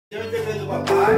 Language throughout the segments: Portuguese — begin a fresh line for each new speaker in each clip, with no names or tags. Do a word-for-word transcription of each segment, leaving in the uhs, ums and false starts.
Do papai.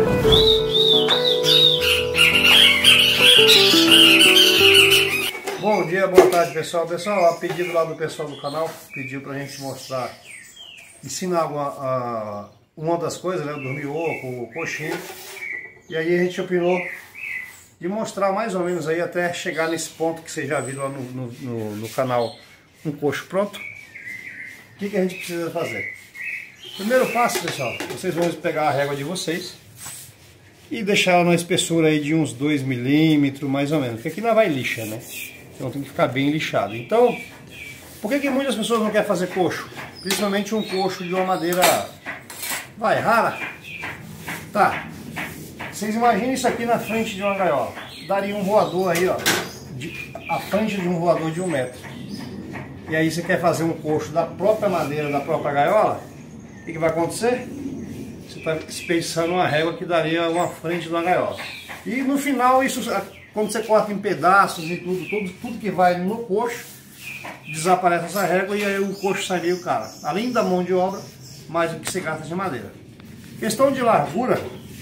Bom dia, boa tarde, pessoal. Pessoal, a pedido lá do pessoal do canal, pediu pra gente mostrar, ensinar uma, a, uma das coisas, né? O dormir-oco, o coxinho. E aí a gente opinou de mostrar mais ou menos aí até chegar nesse ponto que vocês já viram lá no, no, no, no canal, um coxo pronto. O que, que a gente precisa fazer? Primeiro passo, pessoal, vocês vão pegar a régua de vocês e deixar ela numa espessura aí de uns dois milímetros, mais ou menos, porque aqui não vai lixa, né? Então tem que ficar bem lixado. Então, por que que muitas pessoas não querem fazer coxo? Principalmente um coxo de uma madeira, vai, rara? Tá, vocês imaginem isso aqui na frente de uma gaiola. Daria um voador aí, ó, de, a frente de um voador de um metro. E aí você quer fazer um coxo da própria madeira, da própria gaiola? O que, que vai acontecer? Você está espessando uma régua que daria uma frente de uma gaiola. E no final, isso, quando você corta em pedaços e tudo, tudo, tudo que vai no coxo, desaparece essa régua e aí o coxo sairia o cara. Além da mão de obra, mais o que você gasta de madeira. Questão de largura,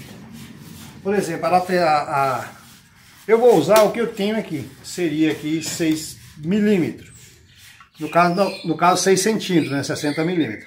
por exemplo, ela tem a, a, eu vou usar o que eu tenho aqui, seria aqui seis milímetros. No caso, no caso seis centímetros, né? sessenta milímetros.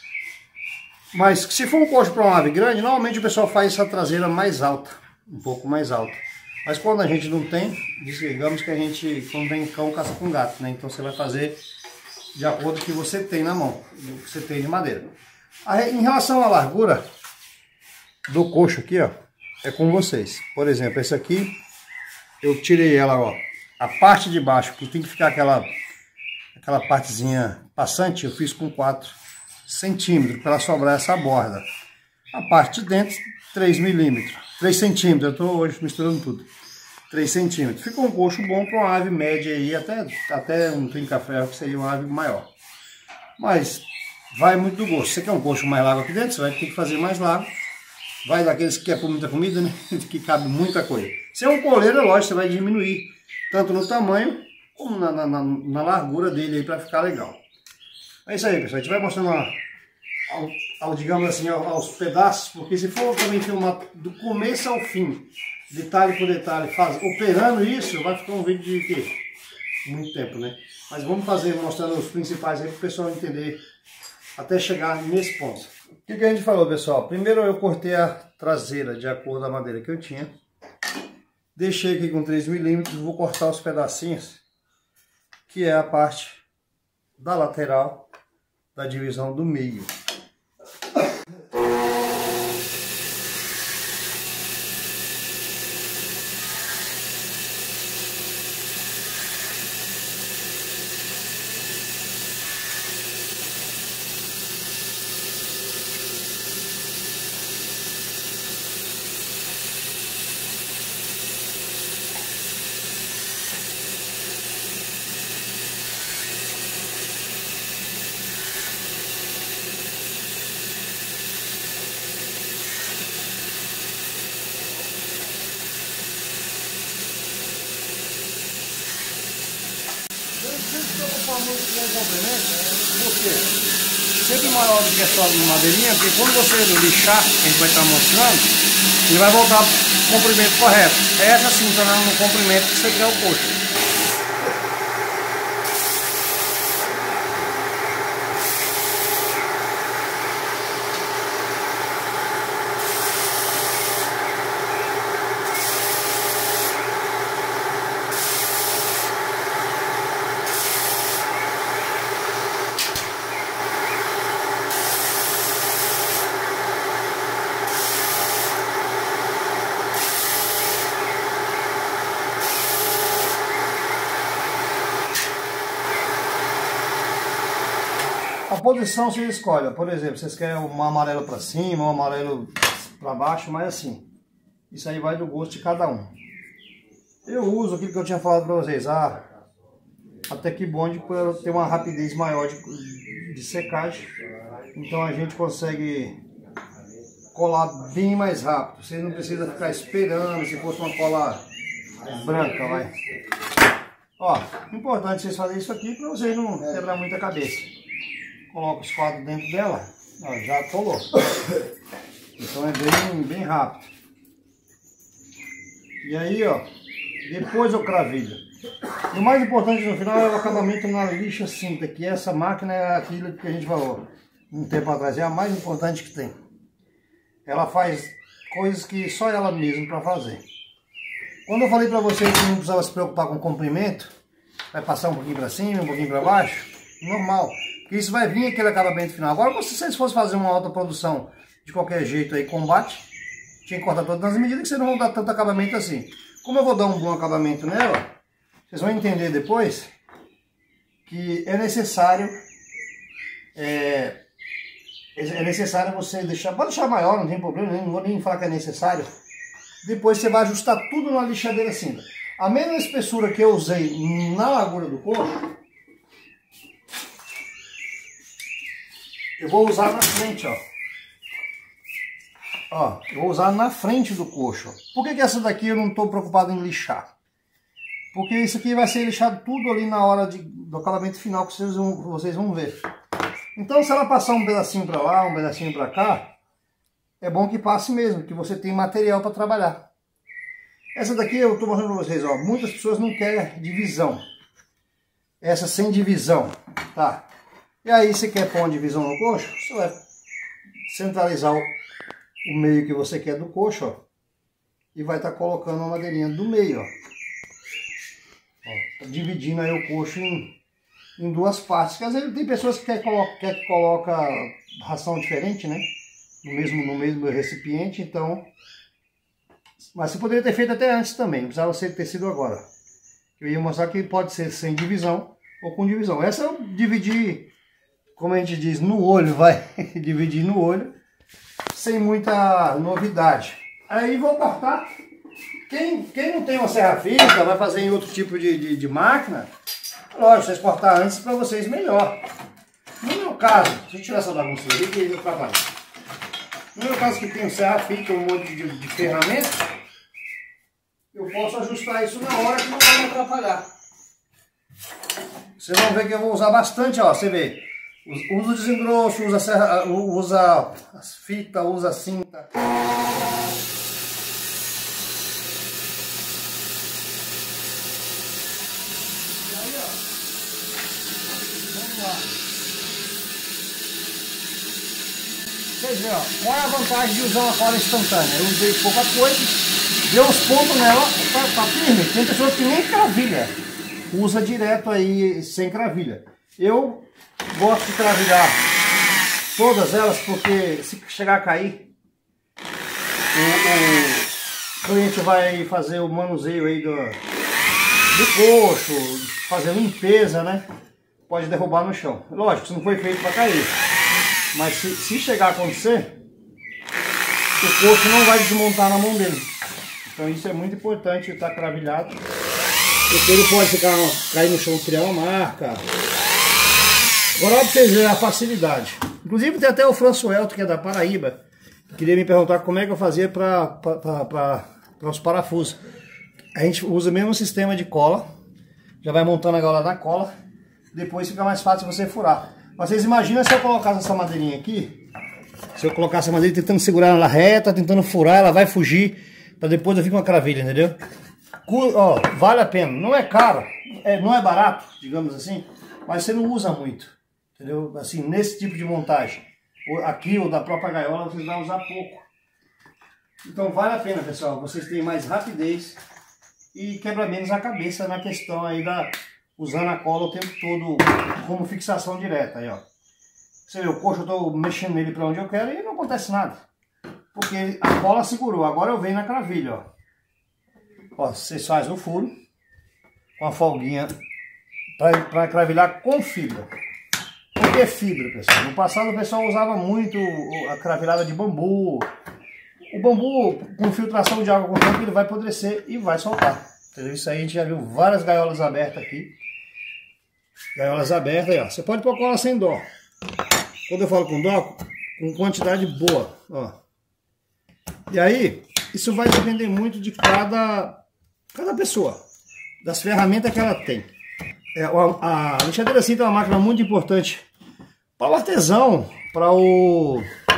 Mas se for um coxo para uma ave grande, normalmente o pessoal faz essa traseira mais alta, um pouco mais alta. Mas quando a gente não tem, digamos que a gente, quando tem cão, caça com gato, né? Então você vai fazer de acordo com o que você tem na mão, o que você tem de madeira. Aí, em relação à largura do coxo aqui, ó, é com vocês. Por exemplo, esse aqui, eu tirei ela, ó, a parte de baixo, que tem que ficar aquela, aquela partezinha passante, eu fiz com quatro centímetros para sobrar essa borda. A parte de dentro, três milímetros, três centímetros, eu estou hoje misturando tudo, três centímetros. Fica um coxo bom para uma ave média aí, até, até um trinca-ferro, que seria uma ave maior. Mas vai muito do gosto. Você quer um coxo mais largo aqui dentro, você vai ter que fazer mais largo. Vai daqueles que quer pôr muita comida, né? Que cabe muita coisa. Se é um coleiro, é lógico, você vai diminuir, tanto no tamanho, como na, na, na largura dele aí, para ficar legal. É isso aí, pessoal. A gente vai mostrando a, ao, ao, digamos assim, aos pedaços, porque se for também filmar do começo ao fim, detalhe por detalhe, faz, operando isso, vai ficar um vídeo de quê? Muito tempo, né? Mas vamos fazer, mostrando os principais aí para o pessoal entender, até chegar nesse ponto. O que, que a gente falou, pessoal? Primeiro eu cortei a traseira de acordo com a madeira que eu tinha. Deixei aqui com três milímetros, vou cortar os pedacinhos, que é a parte da lateral, da divisão do meio. Por quê? Sempre maior do que a sua madeirinha, porque quando você lixar, que a gente vai estar mostrando, ele vai voltar para o comprimento correto. Essa sim está no comprimento que você quer o coxo. A posição você escolhe, por exemplo, vocês querem um amarelo para cima, um amarelo para baixo, mas assim, isso aí vai do gosto de cada um. Eu uso aquilo que eu tinha falado para vocês, ah, até que bonde para ter uma rapidez maior de, de secagem, então a gente consegue colar bem mais rápido. Você não precisa ficar esperando, se fosse uma cola branca, vai. Ó, importante vocês fazerem isso aqui para vocês não quebrar muita cabeça. Coloca os quadros dentro dela, ó, já colou. Então é bem, bem rápido. E aí, ó, depois eu cravilho. E o mais importante no final é o acabamento na lixa cinta, que essa máquina é aquilo que a gente falou um tempo atrás, é a mais importante que tem. Ela faz coisas que só ela mesma para fazer. Quando eu falei para vocês que não precisava se preocupar com o comprimento, vai passar um pouquinho para cima, um pouquinho para baixo, normal. Porque isso vai vir aquele acabamento final. Agora, se vocês fossem fazer uma alta produção de qualquer jeito aí, combate, tinha que cortar todas as medidas que vocês não vão dar tanto acabamento assim. Como eu vou dar um bom acabamento nela, vocês vão entender depois que é necessário é, é necessário você deixar, pode deixar maior, não tem problema, não vou nem falar que é necessário. Depois você vai ajustar tudo na lixadeira cinta. A mesma espessura que eu usei na largura do coxo, eu vou usar na frente, ó. Ó, eu vou usar na frente do coxo. Por que que essa daqui eu não estou preocupado em lixar? Porque isso aqui vai ser lixado tudo ali na hora de, do acabamento final que vocês vão, vocês vão ver. Então, se ela passar um pedacinho para lá, um pedacinho para cá, é bom que passe mesmo, que você tem material para trabalhar. Essa daqui eu estou mostrando para vocês, ó. Muitas pessoas não querem divisão. Essa sem divisão, tá? E aí, você quer pôr uma divisão no coxo, você vai centralizar o, o meio que você quer do coxo, ó. E vai estar tá colocando uma madeirinha do meio, ó. Ó, tá dividindo aí o coxo em, em duas partes. Porque às vezes tem pessoas que quer, coloca, quer que coloca ração diferente, né? No mesmo, no mesmo recipiente, então... Mas você poderia ter feito até antes também, não precisava ser ter sido agora. Eu ia mostrar que pode ser sem divisão ou com divisão. Essa eu dividi, como a gente diz, no olho, vai. Dividir no olho, sem muita novidade. Aí vou cortar. Quem, quem não tem uma serra física, vai fazer em outro tipo de, de, de máquina, lógico, vocês cortar antes para vocês melhor. No meu caso, deixa eu tirar essa bagunça aqui que eu trabalho. No meu caso que tem serra física, um monte de, de ferramentas, eu posso ajustar isso na hora que não vai me atrapalhar. Vocês vão ver que eu vou usar bastante, ó, você vê. Usa o desengrosso, usa, serra, usa as fitas, usa a cinta. Vocês veem, ó, qual é a vantagem de usar uma cola instantânea? Eu usei pouca coisa, deu uns pontos nela, tá, tá firme. Tem pessoas que nem cravilha, usa direto aí sem cravilha. Eu gosto de cravilhar todas elas porque se chegar a cair, o, o cliente vai fazer o manuseio aí do, do coxo, fazer limpeza, né? Pode derrubar no chão. Lógico, isso não foi feito para cair. Mas se, se chegar a acontecer, o coxo não vai desmontar na mão dele. Então isso é muito importante estar cravilhado. Porque ele pode ficar, cair no chão e criar uma marca. Agora olha para vocês verem a facilidade. Inclusive tem até o Françoelto, que é da Paraíba, que queria me perguntar como é que eu fazia para os parafusos. A gente usa o mesmo sistema de cola. Já vai montando a gaiola da cola. Depois fica mais fácil você furar. Vocês imaginam se eu colocasse essa madeirinha aqui, se eu colocasse a madeira tentando segurar ela reta, tentando furar, ela vai fugir, para depois eu ficar uma cravilha, entendeu? Ó, vale a pena, não é caro, é, não é barato, digamos assim, mas você não usa muito, entendeu? Assim, nesse tipo de montagem, aqui ou da própria gaiola, vocês vão usar pouco. Então vale a pena, pessoal, vocês têm mais rapidez e quebra menos a cabeça na questão aí da... usando a cola o tempo todo como fixação direta, aí ó. Você vê, o coxo eu tô mexendo nele para onde eu quero e não acontece nada. Porque a cola segurou, agora eu venho na cravilha, ó. Ó, vocês fazem o furo com a folguinha para cravilhar com fibra. Por que fibra, pessoal? No passado o pessoal usava muito a cravilhada de bambu. O bambu com filtração de água com o tempo ele vai apodrecer e vai soltar. Entendeu? Isso aí a gente já viu várias gaiolas abertas aqui. Gaiolas abertas aí, ó. Você pode pôr cola sem dó. Quando eu falo com dó, com quantidade boa, ó. E aí, isso vai depender muito de cada, cada pessoa, das ferramentas que ela tem. É, a, a lixadeira cinta é uma máquina muito importante para o artesão, para o,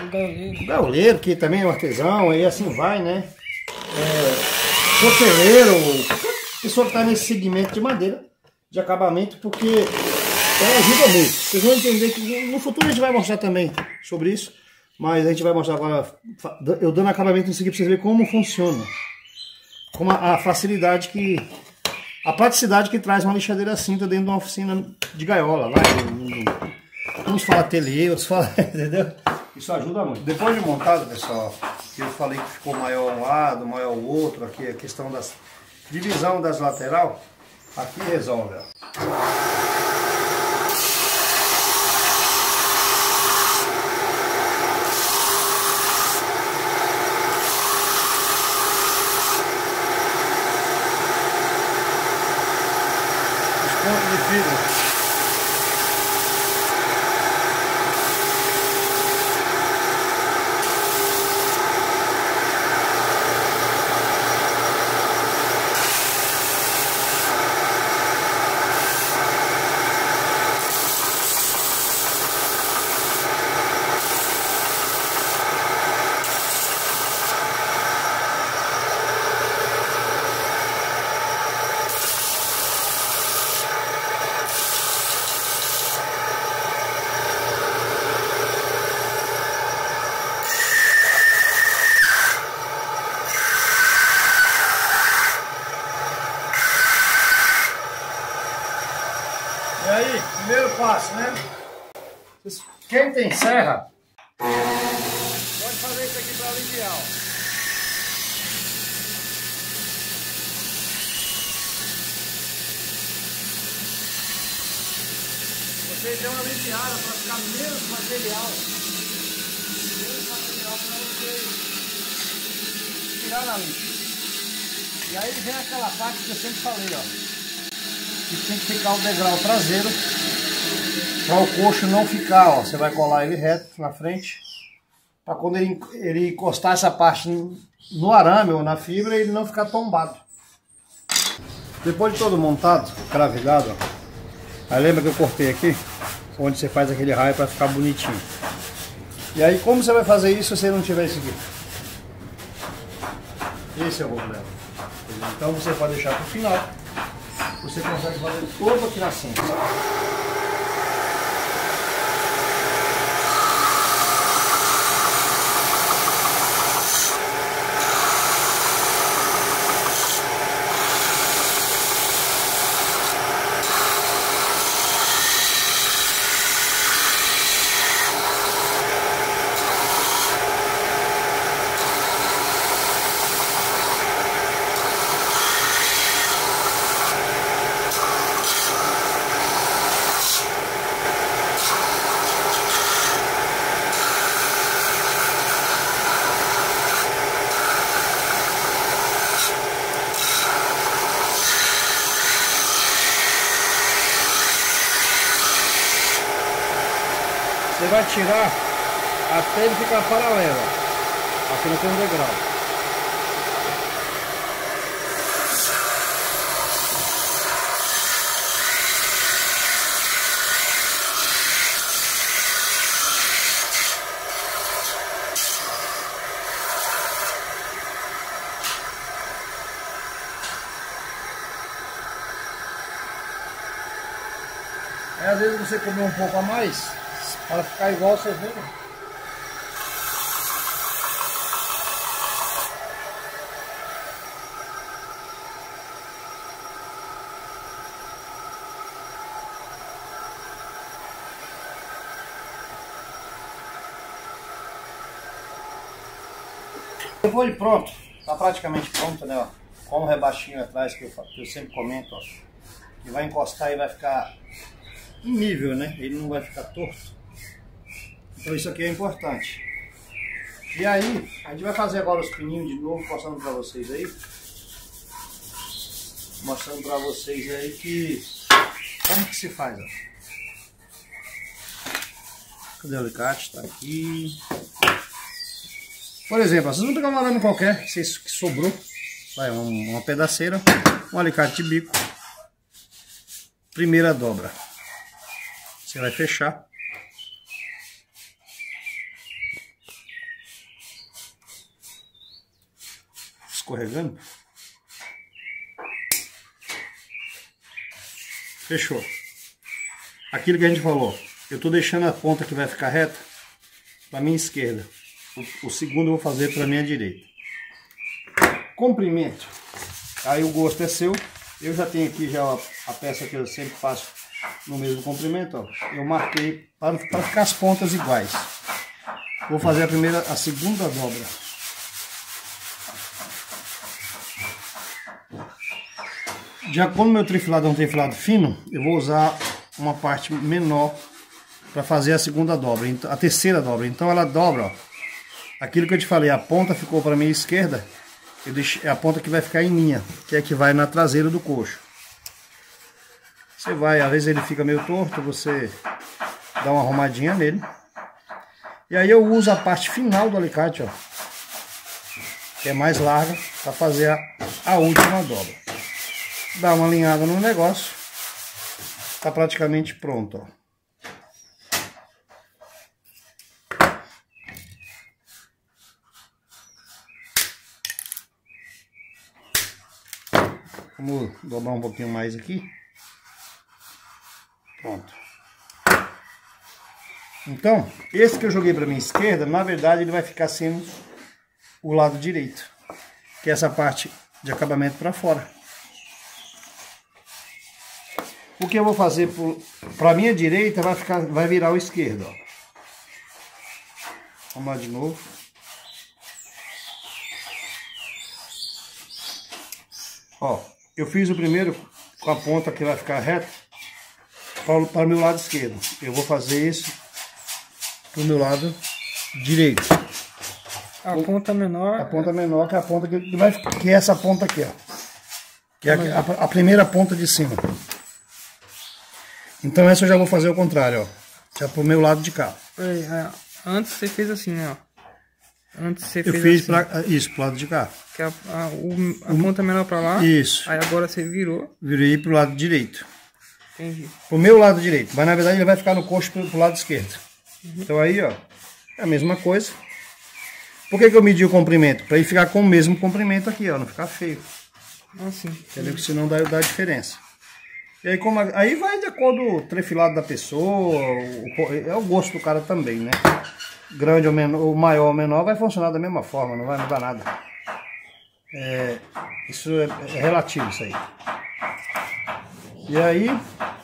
gaioleiro.
Gaioleiro, que também é um artesão, aí assim vai, né? É, coteleiro, pessoa que está nesse segmento de madeira, de acabamento, porque ela ajuda muito. Vocês vão entender que no futuro a gente vai mostrar também sobre isso, mas a gente vai mostrar agora, eu dando acabamento nisso aqui para vocês verem como funciona. Como a, a facilidade que, a praticidade que traz uma lixadeira cinta dentro de uma oficina de gaiola. Vai, uns falam ateliê, outros falam, entendeu? Isso ajuda muito. Depois de montado, pessoal, eu falei que ficou maior um lado, maior o outro, aqui a questão da divisão das lateral, aqui resolve, ó. Ponto de fibra. E aí, primeiro passo, né? Quem tem serra, pode fazer isso aqui para aliviar, ó. Vocês dão uma aliviada para ficar menos material. Menos material para vocês tirar na lixa. E aí vem aquela parte que eu sempre falei, ó. Que tem que ficar o degrau traseiro para o coxo não ficar, ó. Você vai colar ele reto na frente para quando ele, ele encostar essa parte no arame ou na fibra, ele não ficar tombado. Depois de todo montado, cravilhado, ó. Aí lembra que eu cortei aqui, onde você faz aquele raio para ficar bonitinho. E aí como você vai fazer isso se você não tiver isso aqui? Esse é o problema. Então você pode deixar para o final. Você consegue fazer todo aqui na cinta. Você vai tirar até ele ficar paralelo. Aqui não tem um degrau. Aí às vezes você comer um pouco a mais, para ficar igual você vê. Depois de pronto, tá praticamente pronto, né? Ó, com o rebaixinho atrás que eu, que eu sempre comento, ó, que vai encostar e vai ficar em nível, né? Ele não vai ficar torto. Então isso aqui é importante. E aí, a gente vai fazer agora os pininhos de novo, mostrando pra vocês aí. Mostrando pra vocês aí que... como que se faz, ó. Cadê o alicate? Tá aqui. Por exemplo, vocês vão pegar um arame qualquer, que sobrou. Vai, uma pedaceira, um alicate de bico. Primeira dobra. Você vai fechar. escorregando. Fechou. Aquilo que a gente falou, eu tô deixando a ponta que vai ficar reta para minha esquerda. O, o segundo eu vou fazer para minha direita. Comprimento. Aí o gosto é seu. Eu já tenho aqui já a, a peça que eu sempre faço no mesmo comprimento, ó. Eu marquei para, para ficar as pontas iguais. Vou fazer a primeira, a segunda dobra. Já como meu trifilado é um trifilado fino, eu vou usar uma parte menor para fazer a segunda dobra, a terceira dobra. Então ela dobra, ó. Aquilo que eu te falei, a ponta ficou para minha esquerda, eu deixo, é a ponta que vai ficar em linha, que é que vai na traseira do coxo. Você vai, às vezes ele fica meio torto, você dá uma arrumadinha nele. E aí eu uso a parte final do alicate, ó, que é mais larga, para fazer a, a última dobra. Dá uma alinhada no negócio, tá praticamente pronto, ó. Vamos dobrar um pouquinho mais aqui. Pronto. Então, esse que eu joguei para minha esquerda, na verdade ele vai ficar sendo o lado direito, que é essa parte de acabamento para fora. O que eu vou fazer para minha direita vai ficar, vai virar o esquerdo, ó. Vamos lá de novo. Ó, eu fiz o primeiro com a ponta que vai ficar reta para, para o meu lado esquerdo. Eu vou fazer isso para o meu lado direito.
A o, ponta menor.
A ponta menor que é a ponta que vai que é essa ponta aqui, ó. Que é a, a, a primeira ponta de cima. Então essa eu já vou fazer o contrário, ó. Já pro meu lado de cá.
É, antes você fez assim, né, ó. Antes você
eu
fez
fiz
assim.
Pra, isso, pro lado de cá.
Que a, a, o, a ponta menor pra lá.
Isso.
Aí agora você virou.
Virei pro lado direito.
Entendi.
Pro meu lado direito. Mas na verdade ele vai ficar no coxo pro, pro lado esquerdo. Uhum. Então aí, ó, é a mesma coisa. Por que que eu medi o comprimento? Pra ele ficar com o mesmo comprimento aqui, ó. Não ficar feio.
Assim.
Entendeu? Porque senão dá, dá diferença. E aí, como, aí vai de acordo com o trefilado da pessoa, o, é o gosto do cara também, né? Grande ou menor, ou maior ou menor, vai funcionar da mesma forma, não vai mudar nada. É, isso é, é relativo, isso aí. E aí,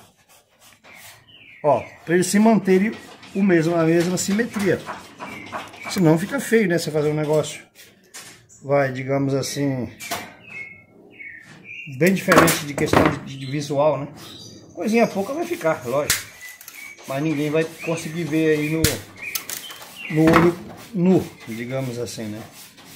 ó, para eles se manterem o mesmo, a mesma simetria. Senão fica feio, né? Você fazer um negócio, vai, digamos assim, bem diferente de questão de, de visual, né? Coisinha pouca vai ficar, lógico. Mas ninguém vai conseguir ver aí no, no olho nu, digamos assim, né?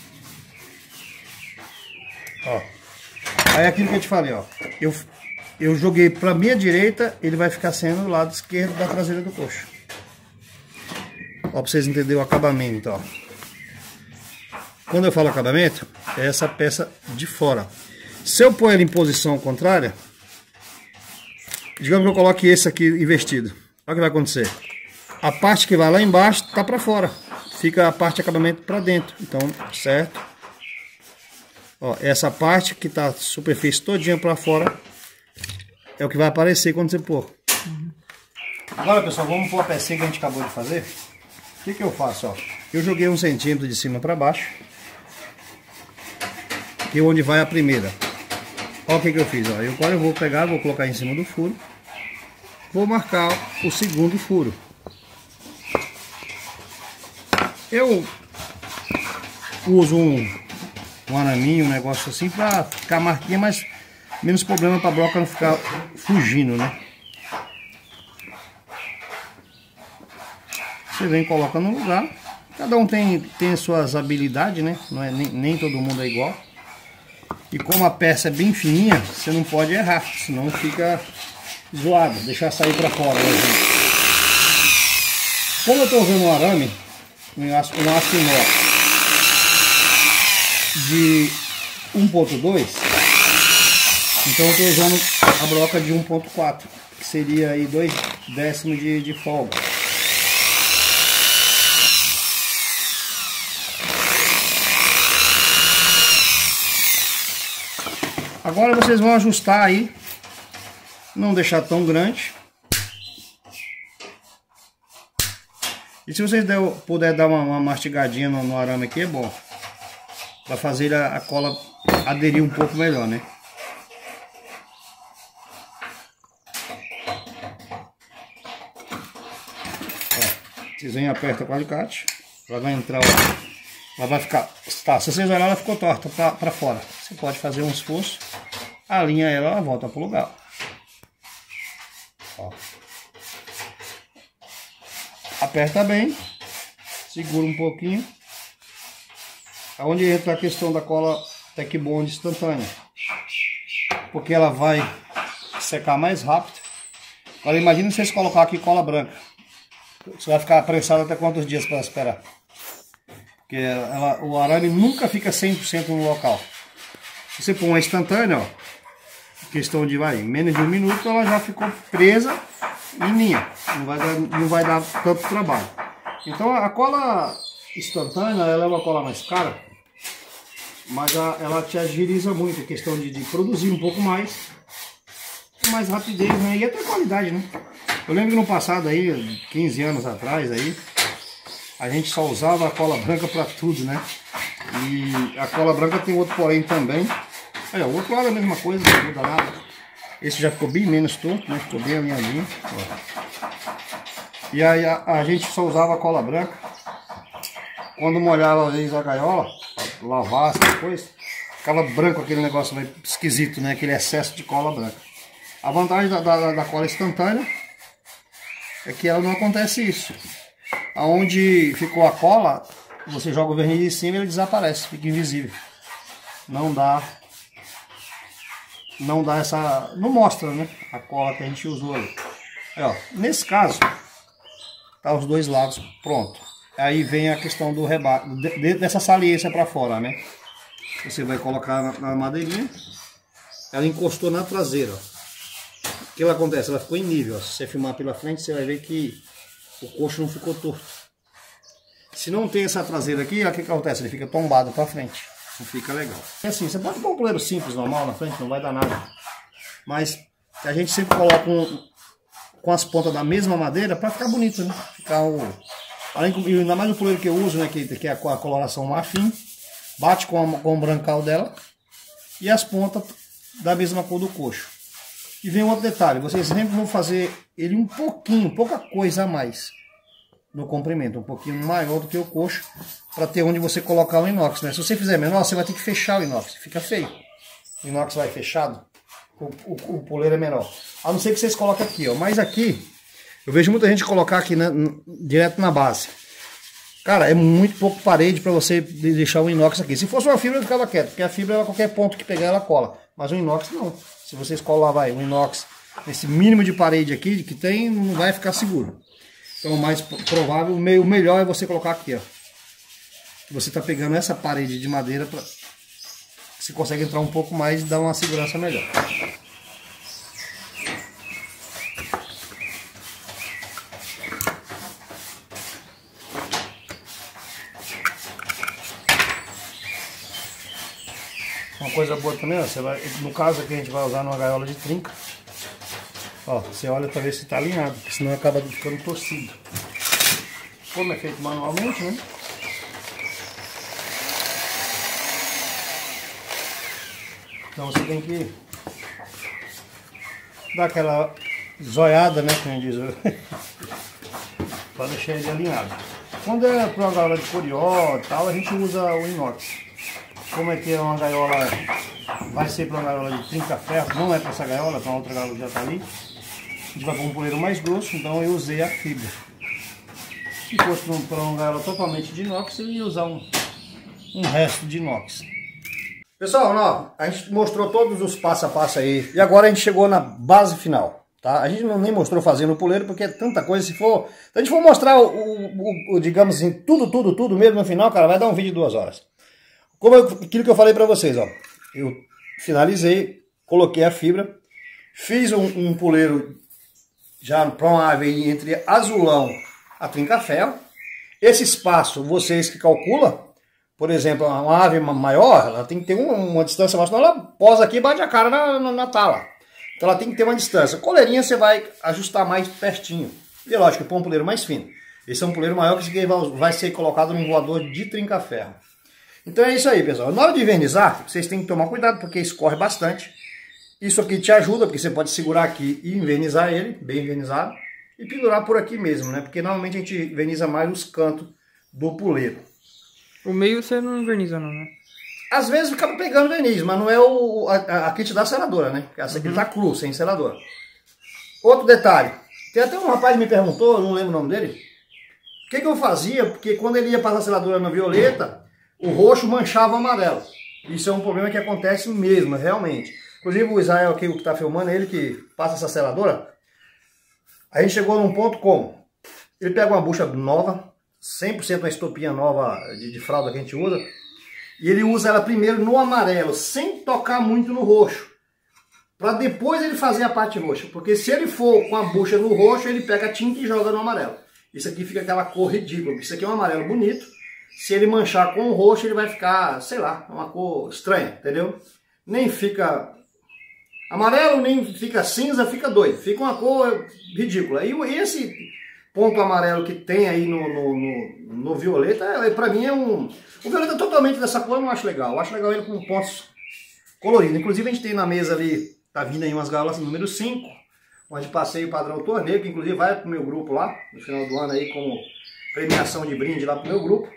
Ó. Aí aquilo que eu te falei, ó. Eu, eu joguei pra minha direita, ele vai ficar sendo o lado esquerdo da traseira do coxo. Ó, pra vocês entenderem o acabamento, ó. Quando eu falo acabamento, é essa peça de fora. Se eu pôr ele em posição contrária, digamos que eu coloque esse aqui invertido. Olha o que vai acontecer. A parte que vai lá embaixo tá para fora. Fica a parte de acabamento para dentro. Então, certo? Ó, essa parte que tá a superfície todinha para fora é o que vai aparecer quando você pôr. Uhum. Agora, pessoal, vamos pôr a pecinha que a gente acabou de fazer. O que que eu faço, ó? Eu joguei um centímetro de cima para baixo. Aqui é onde vai a primeira. Olha o que que eu fiz, ó. Eu, agora eu vou pegar, vou colocar em cima do furo. Vou marcar o segundo furo. Eu uso um, um araminho, um negócio assim, pra ficar marquinha, mas menos problema pra broca não ficar fugindo, né? Você vem e coloca no lugar. Cada um tem, tem as suas habilidades, né? Não é, nem, nem todo mundo é igual. E como a peça é bem fininha, você não pode errar, senão fica zoado, deixar sair para fora. Né, como eu estou usando um arame, um aço, um aço inox de um ponto dois, então eu estou usando a broca de um ponto quatro, que seria aí dois décimos de, de folga. Agora vocês vão ajustar aí, não deixar tão grande. E se vocês der, puder dar uma, uma mastigadinha no, no arame aqui, é bom. Para fazer a, a cola aderir um pouco melhor, né? Ó, vocês vêm e apertam com o alicate. Ela vai entrar, ó. Ela vai ficar... Tá, se vocês olharem, ela ficou torta para fora. Você pode fazer um esforço, alinha ela, ela volta pro lugar. Ó. Aperta bem, segura um pouquinho. Aonde entra a questão da cola Tec Bond instantânea, porque ela vai secar mais rápido. Agora imagine vocês colocar aqui cola branca. Você vai ficar prensado até quantos dias para esperar? Porque ela, o arame nunca fica cem por cento no local. Se você pôr uma instantânea, ó, questão de vai, menos de um minuto, ela já ficou presa em linha. Não vai dar, não vai dar tanto trabalho. Então a cola instantânea, ela é uma cola mais cara, mas a, ela te agiliza muito a questão de, de produzir um pouco mais, com mais rapidez, né? E até qualidade, né? Eu lembro que no passado aí, quinze anos atrás aí, a gente só usava a cola branca para tudo, né? E a cola branca tem outro porém também. Aí, ó, o outro lado é a mesma coisa, não muda nada. Esse já ficou bem menos torto, né? Ficou bem alinhadinho. Ó. E aí a, a gente só usava a cola branca quando molhava às vezes a gaiola, lavar essas coisas, ficava branco aquele negócio meio esquisito, né? Aquele excesso de cola branca. A vantagem da, da, da cola instantânea é que ela não acontece isso. Aonde ficou a cola, você joga o verniz em cima e ele desaparece, fica invisível. Não dá, não dá essa, não mostra, né? A cola que a gente usou ali. Aí, ó, nesse caso, tá os dois lados pronto. Aí vem a questão do rebate, de, dessa saliência para fora, né? Você vai colocar na, na madeirinha, ela encostou na traseira, ó. O que ela acontece? Ela ficou em nível, ó. Se você filmar pela frente, você vai ver que o coxo não ficou torto. Se não tem essa traseira aqui, o que, que acontece? Ele fica tombado para frente. Não fica legal. É assim, você pode pôr um poleiro simples, normal, na frente, não vai dar nada. Mas a gente sempre coloca um, com as pontas da mesma madeira para ficar bonito, né? Ficar o... Além, ainda mais o poleiro que eu uso, né? Que, que é a coloração marfim. Bate com, a, com o brancal dela. E as pontas da mesma cor do coxo. E vem outro detalhe, vocês sempre vão fazer ele um pouquinho, pouca coisa a mais no comprimento, um pouquinho maior do que o coxo, para ter onde você colocar o inox, né? Se você fizer menor, você vai ter que fechar o inox, fica feio. O inox vai fechado, o, o, o poleiro é menor. A não ser que vocês coloquem aqui, ó. Mas aqui, eu vejo muita gente colocar aqui, né, direto na base. Cara, é muito pouco parede para você deixar o inox aqui. Se fosse uma fibra, eu ficava quieto, porque a fibra, ela, qualquer ponto que pegar, ela cola. Mas o inox não. Se vocês colar, vai, o inox, esse mínimo de parede aqui que tem, não vai ficar seguro. Então o mais provável, o meio melhor é você colocar aqui, ó. Você tá pegando essa parede de madeira, pra... você consegue entrar um pouco mais e dar uma segurança melhor. Uma coisa boa também, ó, você vai, no caso aqui a gente vai usar numa gaiola de trinca. Ó, você olha para ver se está alinhado, porque senão acaba ficando torcido. Como é feito manualmente, né? Então você tem que dar aquela zoiada, né, como diz, para deixar ele alinhado. Quando é para uma gaiola de corió e tal, a gente usa o inox. Como é que é uma gaiola, vai ser para uma gaiola de trinca ferro, não é para essa gaiola, para outra gaiola que já está ali. A gente vai pôr um poleiro mais grosso, então eu usei a fibra. Se fosse para uma gaiola totalmente de inox, eu ia usar um, um resto de inox. Pessoal, ó, a gente mostrou todos os passo a passo aí, e agora a gente chegou na base final. Tá? A gente não nem mostrou fazendo o poleiro, porque é tanta coisa. Se for, se a gente for mostrar, o, o, o, digamos assim, tudo, tudo, tudo mesmo no final, cara, vai dar um vídeo de duas horas. Como eu, aquilo que eu falei para vocês, ó, eu finalizei, coloquei a fibra, fiz um, um poleiro já para uma ave entre azulão a trinca-ferro. Esse espaço, vocês que calculam, por exemplo, uma ave maior, ela tem que ter uma, uma distância maior, senão ela posa aqui e bate a cara na, na, na tala. Então ela tem que ter uma distância. Coleirinha você vai ajustar mais pertinho. E é lógico, põe um puleiro mais fino. Esse é um puleiro maior que esse aqui vai, vai ser colocado num voador de trinca-ferro. Então é isso aí, pessoal. Na hora de invernizar, vocês têm que tomar cuidado, porque escorre bastante. Isso aqui te ajuda, porque você pode segurar aqui e invernizar ele, bem invernizado. E pendurar por aqui mesmo, né? Porque normalmente a gente inverniza mais os cantos do puleiro.
O meio você não inverniza não, né?
Às vezes acaba pegando verniz, mas não é o, a, a kit da seladora, né? Porque essa aqui uhum. tá cru, sem seladora. Outro detalhe. Tem até um rapaz que me perguntou, não lembro o nome dele. O que, que eu fazia? Porque quando ele ia passar a seladora na violeta, o roxo manchava o amarelo. Isso é um problema que acontece mesmo, realmente. Inclusive o Israel aqui, o que está filmando, ele que passa essa seladora. A gente chegou num ponto como? Ele pega uma bucha nova, cem por cento uma estopinha nova de, de fralda que a gente usa. E ele usa ela primeiro no amarelo, sem tocar muito no roxo. Para depois ele fazer a parte roxa. Porque se ele for com a bucha no roxo, ele pega a tinta e joga no amarelo. Isso aqui fica aquela cor ridícula. Isso aqui é um amarelo bonito. Se ele manchar com o roxo, ele vai ficar, sei lá, uma cor estranha, entendeu? Nem fica amarelo, nem fica cinza, fica doido. Fica uma cor ridícula. E esse ponto amarelo que tem aí no, no, no, no violeta, é, pra mim é um... O violeta totalmente dessa cor eu não acho legal. Eu acho legal ele com pontos coloridos. Inclusive a gente tem na mesa ali, tá vindo aí umas gaiolas número cinco, onde passeio padrão torneio, que inclusive vai pro meu grupo lá, no final do ano aí, como premiação de brinde lá pro meu grupo.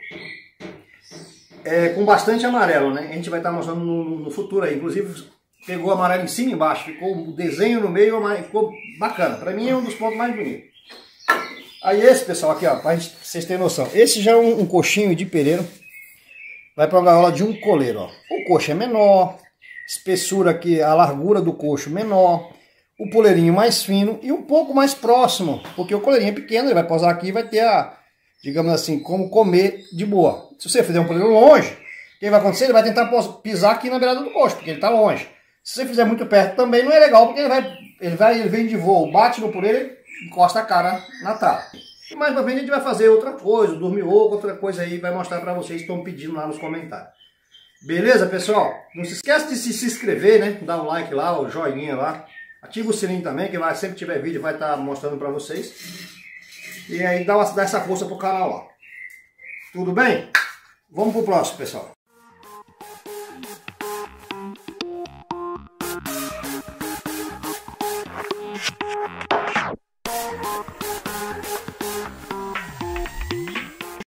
É, com bastante amarelo, né? A gente vai estar tá mostrando no, no futuro aí. Inclusive pegou amarelo em cima e embaixo, ficou o desenho no meio, ficou bacana. Pra mim é um dos pontos mais bonitos. Aí esse, pessoal, aqui ó, pra gente, vocês terem noção. Esse já é um, um coxinho de pereiro. Vai para uma gaiola de um coleiro, ó. O coxo é menor, espessura aqui, a largura do coxo menor, o poleirinho mais fino e um pouco mais próximo, porque o coleirinho é pequeno, ele vai pousar aqui e vai ter a, digamos assim, como comer de boa. Se você fizer um poleiro longe, o que vai acontecer? Ele vai tentar pisar aqui na beirada do coxo, porque ele está longe. Se você fizer muito perto também não é legal, porque ele vai, ele vai, ele vem de voo, bate no poleiro e encosta a cara na tábua. E mais pra frente a gente vai fazer outra coisa, dormir ou outra coisa aí, vai mostrar pra vocês que estão pedindo lá nos comentários. Beleza, pessoal? Não se esqueça de se, se inscrever, né? Dar um like lá, o joinha lá. Ativa o sininho também, que vai, sempre que tiver vídeo vai estar mostrando pra vocês. E aí dá, uma, dá essa força pro canal lá. Tudo bem? Vamos pro próximo, pessoal.